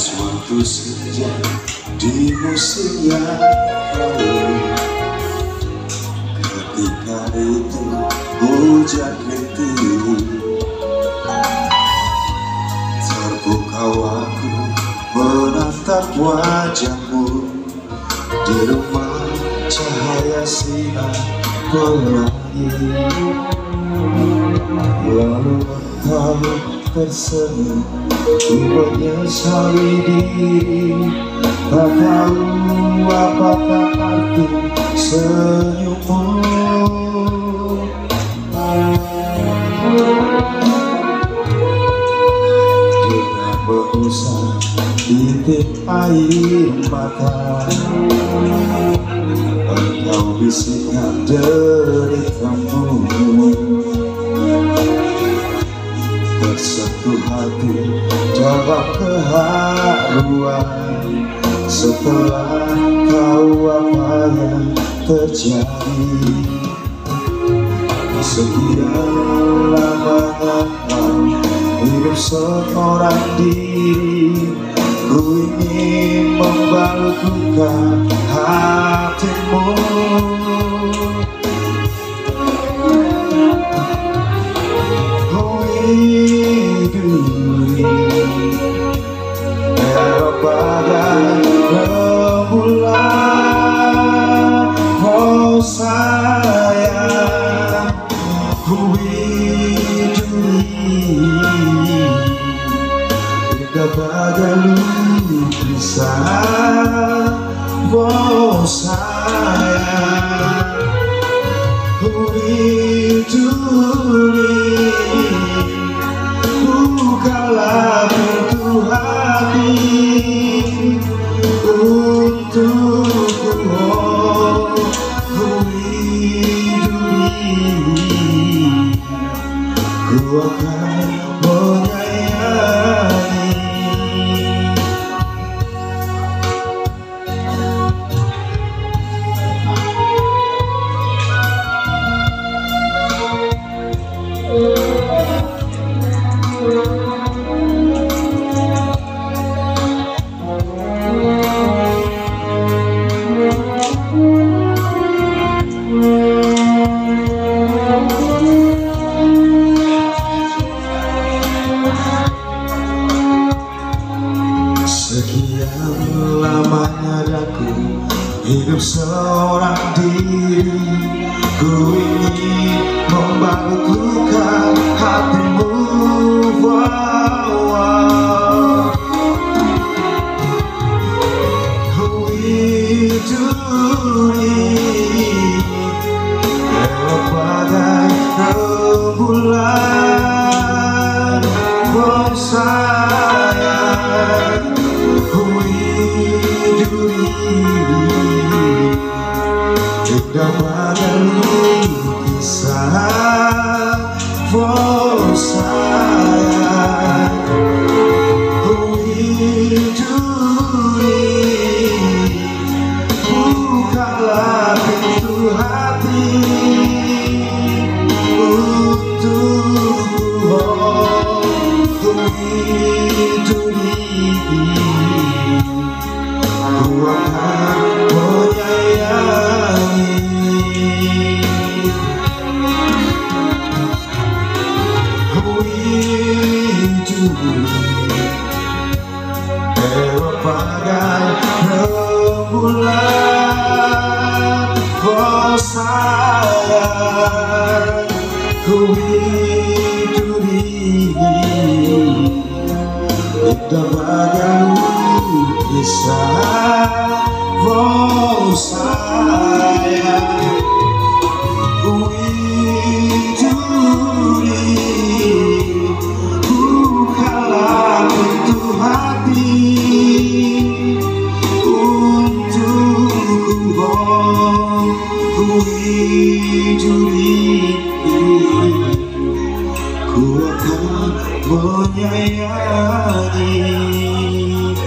Suatu senja di musim yang lalu, ketika itu hujan rintik, terpukau aku menatap wajahmu. Di rumah cahaya sinar pelangi, lalu engkau tersenyum. Ku menyesali diri, tak tahu apakah arti senyummu. Dengan mengusap titik air mata, engkau bisikkan deritamu. Tersentuh hati dalam keharuan, setelah tahu apa yang terjadi. Sekian lamanya hidup seorang diri, ku ingin membalut luka hatimu. Bagai rembulan, oh sayang, ku hiduri hingga bagai lukisan, oh sayang, ku hiduri. Bukalah pintu hati untukku, oh, ku hiduri, ku akan menyayangi. Sekian lamanya aku hidup seorang diri, ku ingin membalut luka hatimu. Ku hiduri elok bagai rembulan, oh sayang, ku hiduri indah bagai lukisan, oh sayang, ku hiduri. Bukalah pintu hati untukku, oh, ku hiduri, ku akan menyayangi. Ku hiduri elok bagai rembulan, oh sayang, ku hiduri indah bagai lukisan, oh sayang, ku hiduri. Bukalah pintu hati untukku, oh, ku hiduri, ku akan menyayangi.